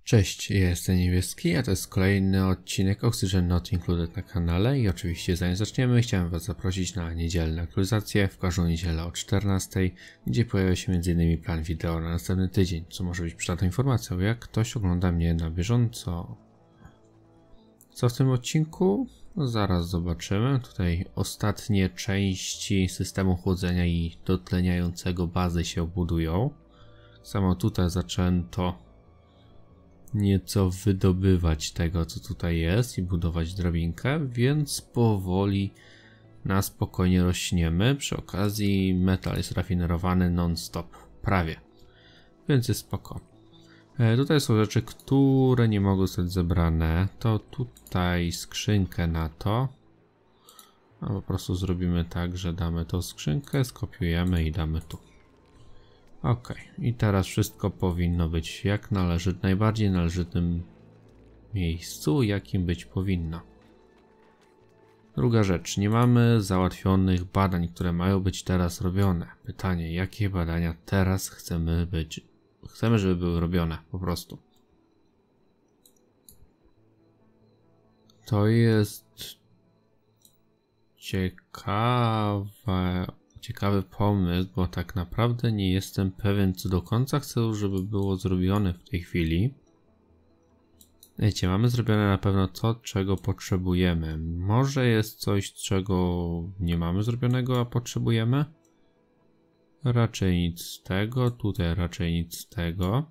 Cześć, ja jestem Niebieski, a to jest kolejny odcinek Oxygen Not Included na kanale i oczywiście zanim zaczniemy chciałem Was zaprosić na niedzielne aktualizacje w każdą niedzielę o 14, gdzie pojawia się m.in. plan wideo na następny tydzień, co może być przydatną informacją, jak ktoś ogląda mnie na bieżąco. Co w tym odcinku? Zaraz zobaczymy. Tutaj ostatnie części systemu chłodzenia i dotleniającego bazy się budują. Samo tutaj zaczęto nieco wydobywać tego, co tutaj jest i budować drabinkę, więc powoli na spokojnie rośniemy. Przy okazji metal jest rafinerowany non-stop, prawie, więc jest spoko. Tutaj są rzeczy, które nie mogą zostać zebrane. To tutaj skrzynkę na to. A po prostu zrobimy tak, że damy tą skrzynkę, skopiujemy i damy tu. Ok, i teraz wszystko powinno być jak należy, w najbardziej należytym miejscu, jakim być powinno. Druga rzecz, nie mamy załatwionych badań, które mają być teraz robione. Pytanie, jakie badania teraz chcemy, żeby były robione, po prostu. To jest ciekawy pomysł, bo tak naprawdę nie jestem pewien, co do końca chcę, żeby było zrobione w tej chwili. Wiecie, mamy zrobione na pewno to, czego potrzebujemy. Może jest coś, czego nie mamy zrobionego, a potrzebujemy? Raczej nic z tego, tutaj raczej nic z tego.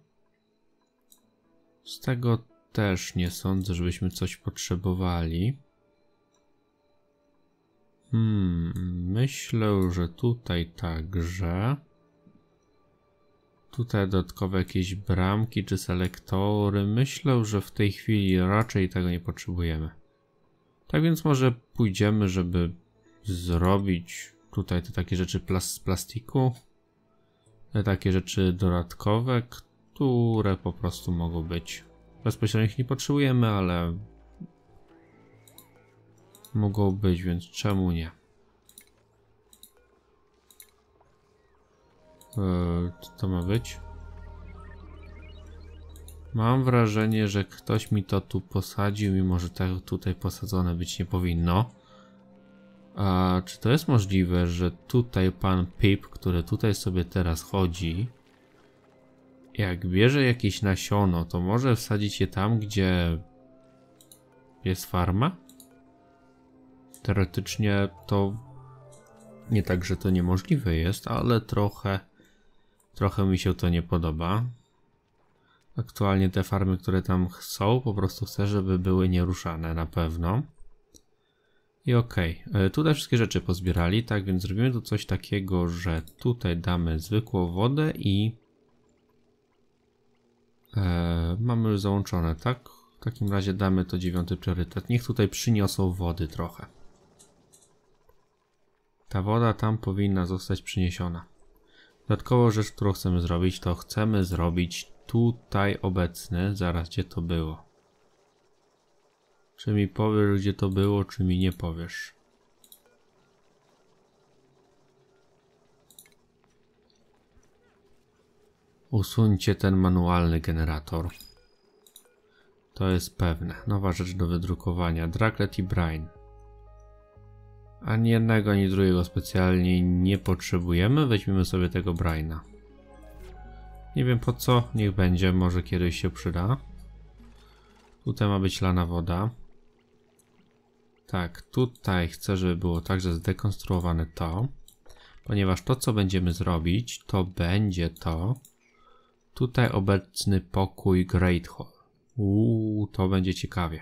Z tego też nie sądzę, żebyśmy coś potrzebowali. Myślę, że tutaj także. Tutaj dodatkowe jakieś bramki czy selektory. Myślę, że w tej chwili raczej tego nie potrzebujemy. Tak więc może pójdziemy, żeby zrobić tutaj te takie rzeczy z plastiku. Te takie rzeczy dodatkowe, które po prostu mogą być. Bezpośrednio ich nie potrzebujemy, ale mogą być, więc czemu nie? Co to ma być? Mam wrażenie, że ktoś mi to tu posadził, mimo że to tutaj posadzone być nie powinno. A czy to jest możliwe, że tutaj pan Pip, który tutaj sobie teraz chodzi, jak bierze jakieś nasiono, to może wsadzić je tam, gdzie jest farma? Teoretycznie to nie tak, że to niemożliwe jest, ale trochę mi się to nie podoba. Aktualnie te farmy, które tam są, po prostu chcę, żeby były nieruszane na pewno. I okej, tutaj wszystkie rzeczy pozbierali, tak więc zrobimy tu coś takiego, że tutaj damy zwykłą wodę i mamy już załączone, tak? W takim razie damy to 9. priorytet. Niech tutaj przyniosą wody trochę. Ta woda tam powinna zostać przyniesiona. Dodatkową rzecz, którą chcemy zrobić, to chcemy zrobić tutaj obecny. Zaraz, gdzie to było? Czy mi powiesz, gdzie to było, czy mi nie powiesz? Usuńcie ten manualny generator. To jest pewne. Nowa rzecz do wydrukowania. Draklet i Brine. Ani jednego, ani drugiego specjalnie nie potrzebujemy. Weźmiemy sobie tego Brine'a. Nie wiem po co, niech będzie, może kiedyś się przyda. Tutaj ma być lana woda. Tak, tutaj chcę, żeby było także zdekonstruowane to. Ponieważ to, co będziemy zrobić, to będzie to. Tutaj obecny pokój Great Hall. To będzie ciekawie.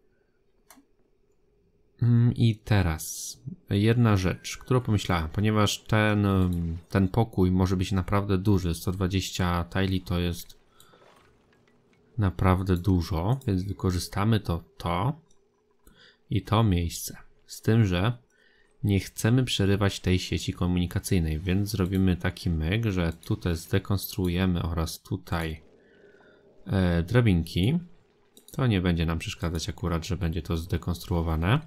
I teraz jedna rzecz, którą pomyślałem, ponieważ ten pokój może być naprawdę duży, 120 tile to jest naprawdę dużo, więc wykorzystamy to i to miejsce. Z tym, że nie chcemy przerywać tej sieci komunikacyjnej, więc zrobimy taki myk, że tutaj zdekonstruujemy oraz tutaj drabinki. To nie będzie nam przeszkadzać akurat, że będzie to zdekonstruowane.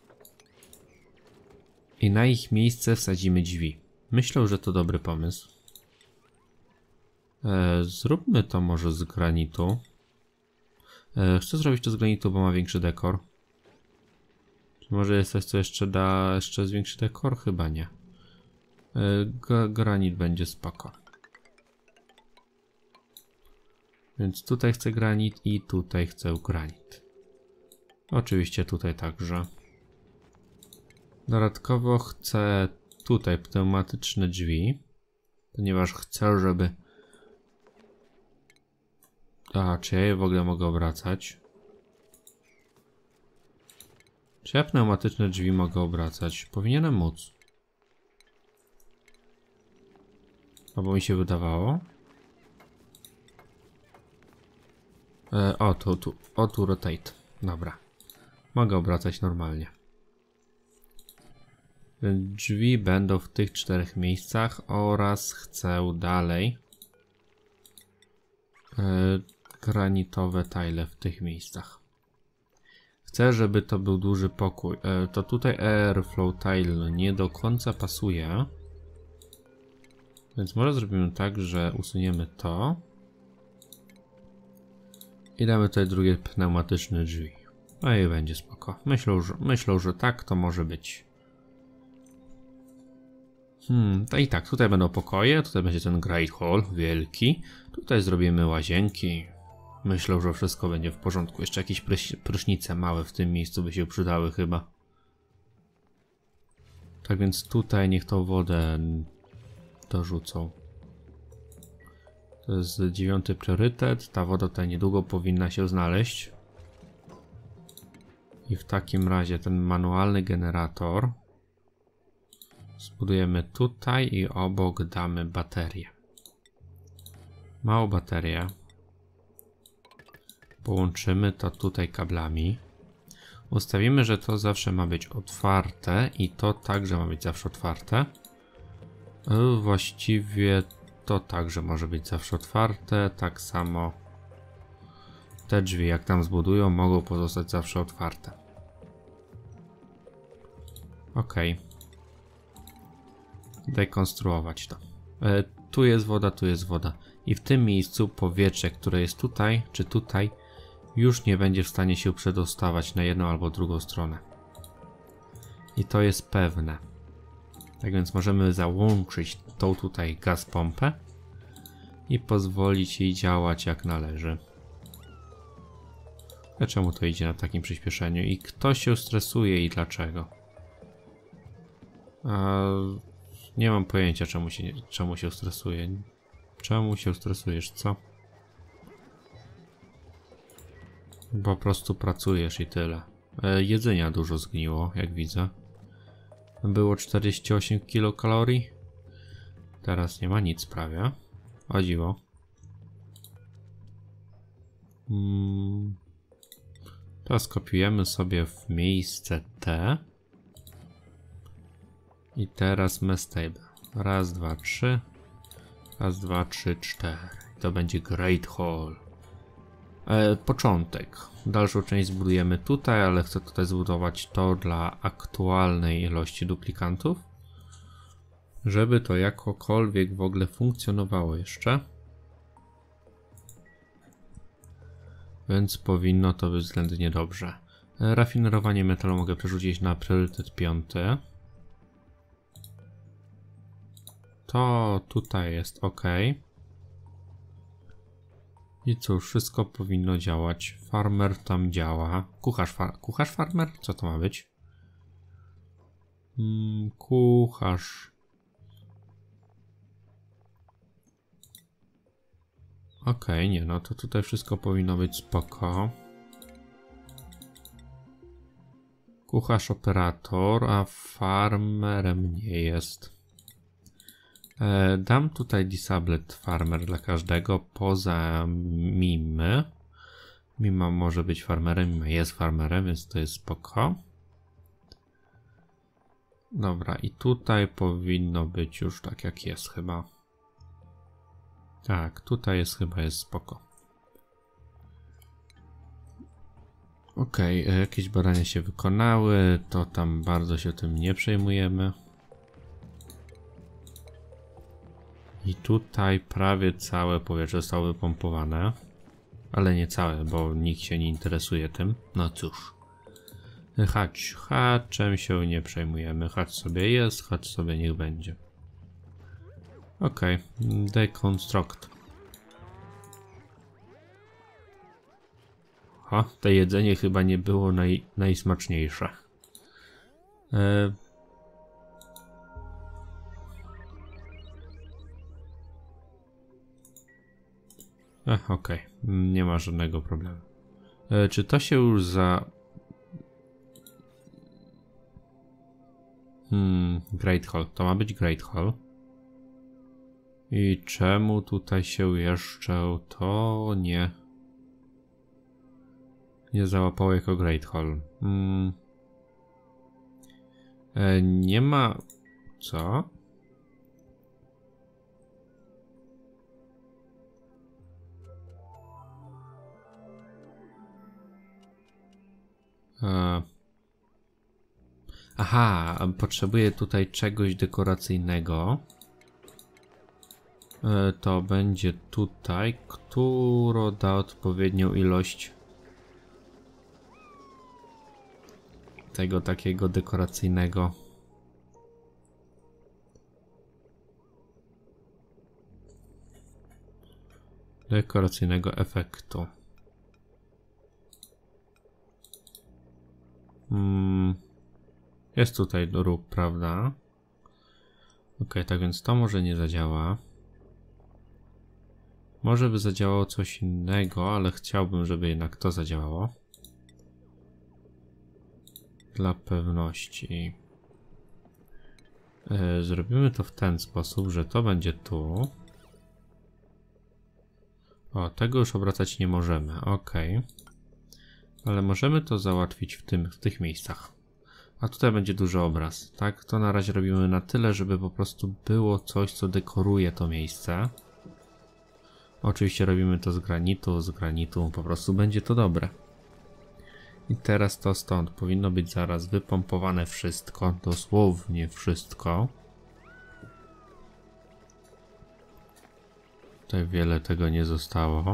I na ich miejsce wsadzimy drzwi. Myślę, że to dobry pomysł. Zróbmy to może z granitu. Chcę zrobić to z granitu, bo ma większy dekor. Czy może jest coś, co jeszcze da zwiększy dekor? Chyba nie. Granit będzie spoko. Więc tutaj chcę granit i tutaj chcę granit. Oczywiście tutaj także. Dodatkowo chcę tutaj pneumatyczne drzwi, ponieważ chcę, żeby... czy ja je w ogóle mogę obracać? Czy ja pneumatyczne drzwi mogę obracać? Powinienem móc. Albo mi się wydawało. Tu rotate. Dobra. Mogę obracać normalnie. Drzwi będą w tych 4 miejscach oraz chcę dalej granitowe tile w tych miejscach. Chcę, żeby to był duży pokój. To tutaj airflow tile nie do końca pasuje. Więc może zrobimy tak, że usuniemy to. I damy tutaj drugie pneumatyczne drzwi. No i będzie spoko. Myślę, że tak to może być. To i tak, tutaj będą pokoje, tutaj będzie ten Great Hall, wielki. Tutaj zrobimy łazienki. Myślę, że wszystko będzie w porządku. Jeszcze jakieś prysznice małe w tym miejscu by się przydały chyba. Tak więc tutaj niech tą wodę dorzucą. To jest 9. priorytet. Ta woda tutaj niedługo powinna się znaleźć. I w takim razie ten manualny generator zbudujemy tutaj i obok damy baterię. Małą baterię. Połączymy to tutaj kablami. Ustawimy, że to zawsze ma być otwarte i to także ma być zawsze otwarte. Właściwie to także może być zawsze otwarte. Tak samo te drzwi, jak tam zbudują, mogą pozostać zawsze otwarte. Ok. Dekonstruować to. Tu jest woda, tu jest woda. I w tym miejscu powietrze, które jest tutaj, czy tutaj, już nie będzie w stanie się przedostawać na jedną albo drugą stronę. I to jest pewne. Tak więc możemy załączyć tą tutaj gaz pompę i pozwolić jej działać jak należy. A czemu to idzie na takim przyspieszeniu? I kto się stresuje i dlaczego? Nie mam pojęcia, czemu się stresuje. Czemu się stresujesz, co? Po prostu pracujesz i tyle. Jedzenia dużo zgniło, jak widzę. Było 48 kilokalorii. Teraz nie ma nic prawie. O dziwo. Teraz kopiujemy sobie w miejsce T. I teraz mestable. Raz, dwa, trzy. Raz, dwa, trzy, cztery. To będzie Great Hall. Początek. Dalszą część zbudujemy tutaj, ale chcę tutaj zbudować to dla aktualnej ilości duplikantów. Żeby to jakokolwiek w ogóle funkcjonowało jeszcze. Więc powinno to być względnie dobrze. Rafinerowanie metalu mogę przerzucić na priorytet 5. To tutaj jest ok. I cóż, wszystko powinno działać. Farmer tam działa. Kucharz farmer? Co to ma być? Kucharz. Ok, nie, no to tutaj wszystko powinno być spoko. Kucharz operator, a farmerem nie jest. Dam tutaj disabled farmer dla każdego poza Mimy. Mima może być farmerem, Mima jest farmerem, więc to jest spoko. Dobra, i tutaj powinno być już tak jak jest chyba. Tak, tutaj jest chyba jest spoko. Ok, jakieś badania się wykonały, to tam bardzo się tym nie przejmujemy. I tutaj prawie całe powietrze zostało wypompowane. Ale nie całe, bo nikt się nie interesuje tym. No cóż. Hacz. Haczem się nie przejmujemy. Hacz sobie jest, hacz sobie niech będzie. Okej. Deconstruct. O, to jedzenie chyba nie było najsmaczniejsze. Okej. Nie ma żadnego problemu. Czy to się już Great Hall. To ma być Great Hall. I czemu tutaj się jeszcze to nie załapało jako Great Hall? Nie ma... Co? Aha, potrzebuję tutaj czegoś dekoracyjnego. To będzie tutaj, które da odpowiednią ilość tego takiego dekoracyjnego. Dekoracyjnego efektu. Jest tutaj róg, prawda? Ok, tak więc to może nie zadziała. Może by zadziałało coś innego, ale chciałbym, żeby jednak to zadziałało. Dla pewności. Zrobimy to w ten sposób, że to będzie tu. O, tego już obracać nie możemy. Ok. Ale możemy to załatwić w tych miejscach. A tutaj będzie duży obraz, tak? To na razie robimy na tyle, żeby po prostu było coś, co dekoruje to miejsce. Oczywiście robimy to z granitu po prostu będzie to dobre. I teraz to stąd powinno być zaraz wypompowane wszystko, dosłownie wszystko. Tutaj wiele tego nie zostało.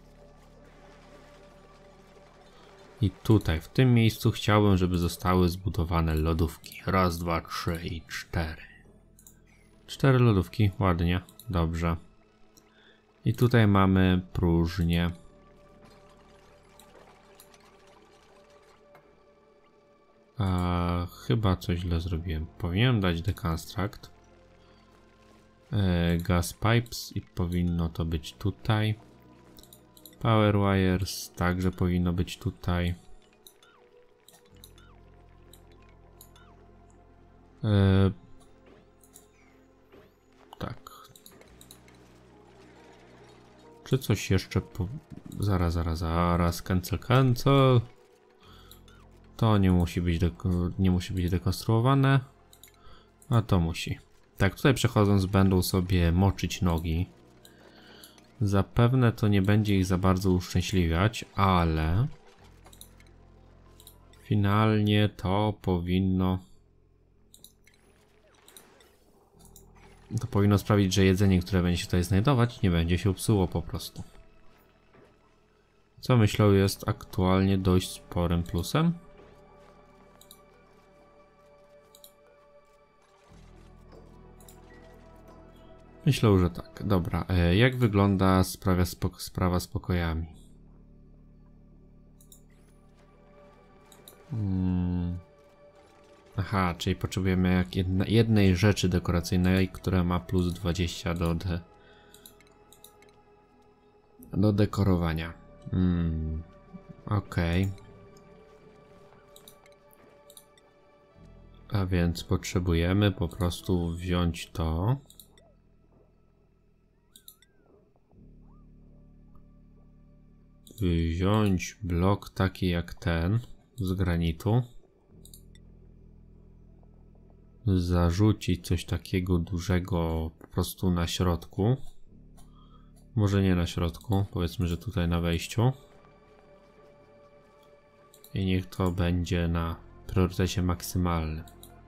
I tutaj, w tym miejscu chciałbym, żeby zostały zbudowane lodówki. Raz, dwa, trzy i cztery. 4 lodówki, ładnie, dobrze. I tutaj mamy próżnię. Chyba coś źle zrobiłem. Powinienem dać deconstruct. Gas pipes i powinno to być tutaj. Power wires także powinno być tutaj. Tak. Czy coś jeszcze Zaraz, cancel. To nie musi być dekonstruowane. A to musi. Tak, tutaj przechodząc będą sobie moczyć nogi. Zapewne to nie będzie ich za bardzo uszczęśliwiać, ale finalnie to powinno sprawić, że jedzenie, które będzie się tutaj znajdować, nie będzie się psuło po prostu. Co myślę jest aktualnie dość sporym plusem. Myślę, że tak. Dobra, jak wygląda sprawa z pokojami? Aha, czyli potrzebujemy jednej rzeczy dekoracyjnej, która ma plus 20 do dekorowania. Okej. A więc potrzebujemy po prostu wziąć to. Wziąć blok taki jak ten z granitu. Zarzucić coś takiego dużego po prostu na środku. Może nie na środku, powiedzmy, że tutaj na wejściu. I niech to będzie na priorytecie maksymalnym.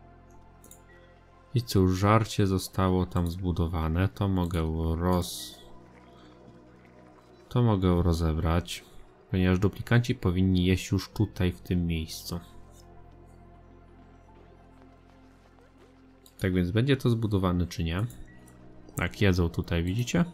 I cóż, żarcie zostało tam zbudowane, to mogę To mogę rozebrać, ponieważ duplikanci powinni jeść już tutaj w tym miejscu. Tak więc będzie to zbudowane czy nie? Tak, jedzą tutaj, widzicie?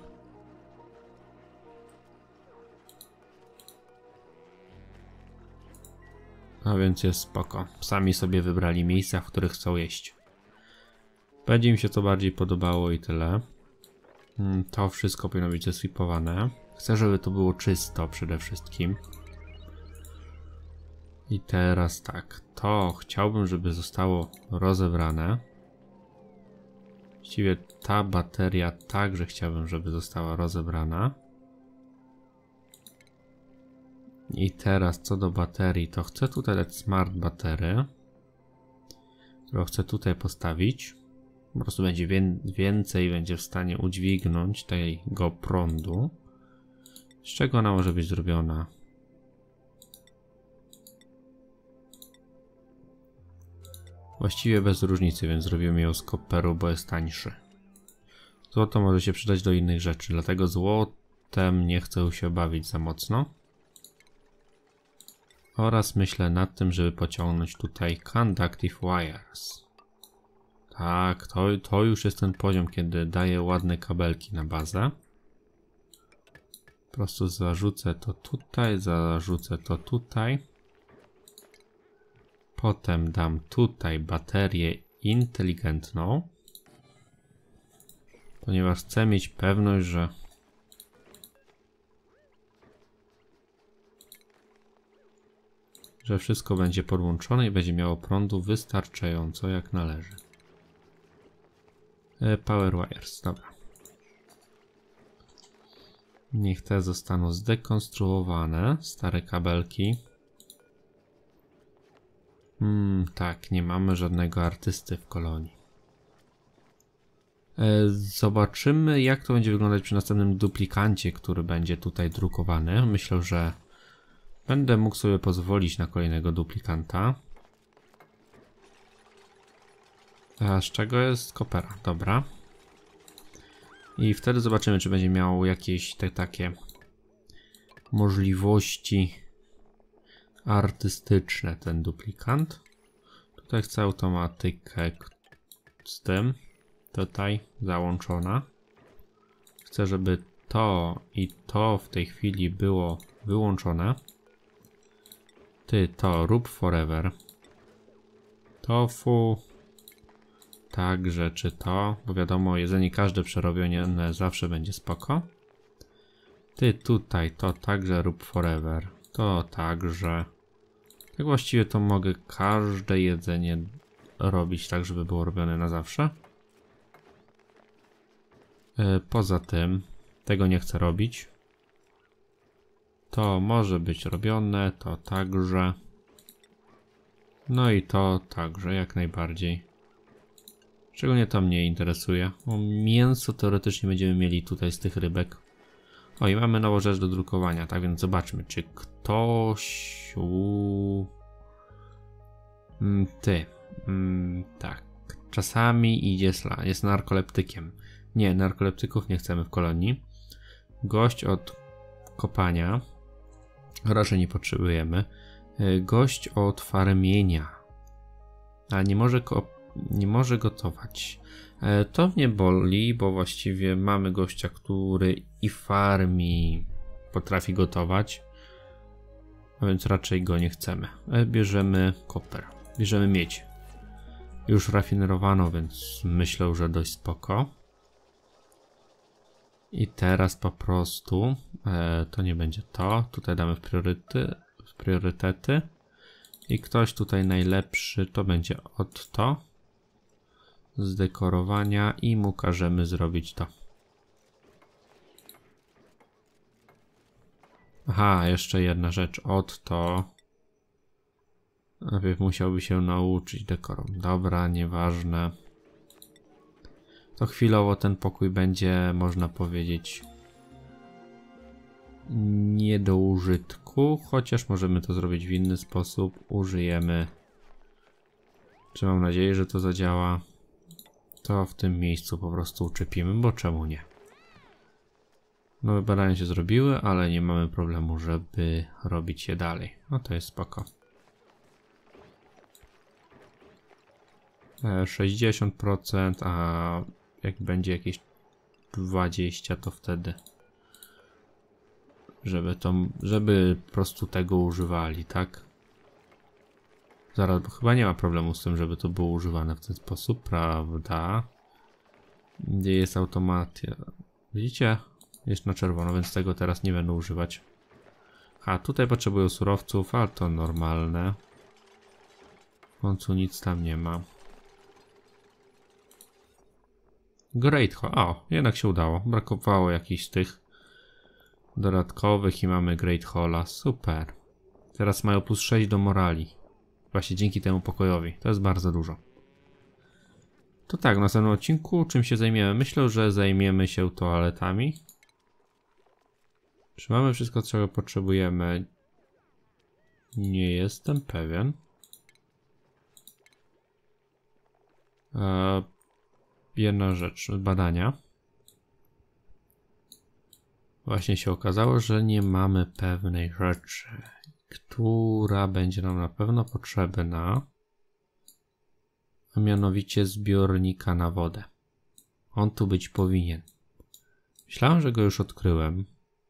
A więc jest spoko. Sami sobie wybrali miejsca, w których chcą jeść. Będzie mi się to bardziej podobało i tyle. To wszystko powinno być zeswipowane. Chcę, żeby to było czysto przede wszystkim. I teraz tak, to chciałbym, żeby zostało rozebrane. Właściwie ta bateria także chciałbym, żeby została rozebrana. I teraz co do baterii, to chcę tutaj dać smart batery, którą chcę tutaj postawić. Po prostu będzie więcej, będzie w stanie udźwignąć tego prądu. Z czego ona może być zrobiona? Właściwie bez różnicy, więc zrobimy ją z koperu, bo jest tańszy. Złoto może się przydać do innych rzeczy, dlatego złotem nie chcę się bawić za mocno. Oraz myślę nad tym, żeby pociągnąć tutaj conductive wires. Tak, to już jest ten poziom, kiedy daję ładne kabelki na bazę. Po prostu zarzucę to tutaj, zarzucę to tutaj. Potem dam tutaj baterię inteligentną. Ponieważ chcę mieć pewność, że wszystko będzie podłączone i będzie miało prądu wystarczająco jak należy. Power wires, dobra. Niech te zostaną zdekonstruowane, stare kabelki. Tak, nie mamy żadnego artysty w kolonii. Zobaczymy, jak to będzie wyglądać przy następnym duplikancie, który będzie tutaj drukowany. Myślę, że będę mógł sobie pozwolić na kolejnego duplikanta. A z czego jest kopera? Dobra. I wtedy zobaczymy, czy będzie miał jakieś takie możliwości artystyczne ten duplikant. Tutaj chcę automatykę z tym. Tutaj załączona. Chcę, żeby to i to w tej chwili było wyłączone. Ty to rób forever. Tofu. Także czy to, bo wiadomo, jedzenie każde przerobione zawsze będzie spoko. Ty tutaj to także rób forever. To także. Tak właściwie to mogę każde jedzenie robić tak, żeby było robione na zawsze. Poza tym, tego nie chcę robić. To może być robione, to także. No i to także, jak najbardziej. Szczególnie to mnie interesuje. Bo mięso teoretycznie będziemy mieli tutaj z tych rybek. O, i mamy nową rzecz do drukowania, tak więc zobaczmy, czy ktoś... Tak. Czasami idzie jest narkoleptykiem. Nie, narkoleptyków nie chcemy w kolonii. Gość od kopania. Raczej nie potrzebujemy. Gość od farmienia. A nie może gotować. To mnie boli, bo właściwie mamy gościa, który i farmi, potrafi gotować. A więc raczej go nie chcemy. Bierzemy koper. Bierzemy miedź. Już rafinerowaną, więc myślę, że dość spoko. I teraz po prostu to nie będzie to. Tutaj damy w priorytety. I ktoś tutaj najlepszy to będzie od to. Z dekorowania i mu każemy zrobić to. Aha, jeszcze jedna rzecz. Od to. Najpierw musiałby się nauczyć dekorom. Dobra, nieważne. To chwilowo ten pokój będzie, można powiedzieć, nie do użytku, chociaż możemy to zrobić w inny sposób. Użyjemy, czy mam nadzieję, że to zadziała, to w tym miejscu po prostu uczepimy, bo czemu nie? Nowe badania się zrobiły, ale nie mamy problemu, żeby robić je dalej. No to jest spoko. 60%, a jak będzie jakieś 20, to wtedy żeby po prostu tego używali, tak? Zaraz, bo chyba nie ma problemu z tym, żeby to było używane w ten sposób, prawda? Gdzie jest automacja? Widzicie? Jest na czerwono, więc tego teraz nie będę używać. A tutaj potrzebują surowców, ale to normalne. W końcu nic tam nie ma. Great Hall. O, jednak się udało. Brakowało jakichś tych dodatkowych i mamy Great Halla. Super. Teraz mają plus 6 do morali. Właśnie dzięki temu pokojowi. To jest bardzo dużo. To tak, w następnym odcinku czym się zajmiemy? Myślę, że zajmiemy się toaletami. Czy mamy wszystko, czego potrzebujemy? Nie jestem pewien. Jedna rzecz, badania. Właśnie się okazało, że nie mamy pewnej rzeczy, która będzie nam na pewno potrzebna, a mianowicie zbiornika na wodę. On tu być powinien. Myślałem, że go już odkryłem.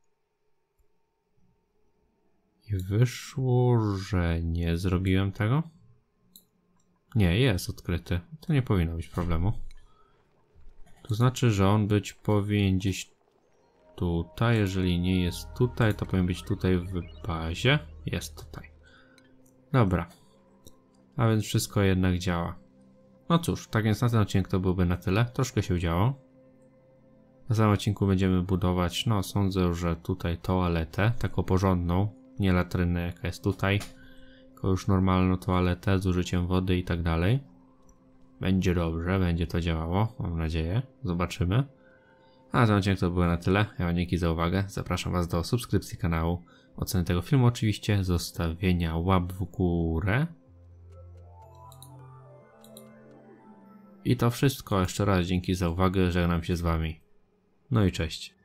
I wyszło, że nie zrobiłem tego. Nie, jest odkryty. To nie powinno być problemu. To znaczy, że on być powinien gdzieś tutaj. Jeżeli nie jest tutaj, to powinien być tutaj w bazie. Jest tutaj. Dobra. A więc wszystko jednak działa. No cóż, tak więc na ten odcinek to byłby na tyle. Troszkę się działo. Na samym odcinku będziemy budować, no sądzę, że tutaj toaletę, taką porządną, nie latrynę jaka jest tutaj, tylko już normalną toaletę z użyciem wody i tak dalej. Będzie dobrze, będzie to działało, mam nadzieję. Zobaczymy. A na ten odcinek to było na tyle. Ja wam dzięki za uwagę. Zapraszam was do subskrypcji kanału, oceny tego filmu oczywiście, zostawienia łap w górę. I to wszystko. Jeszcze raz dzięki za uwagę. Żegnam się z wami. No i cześć.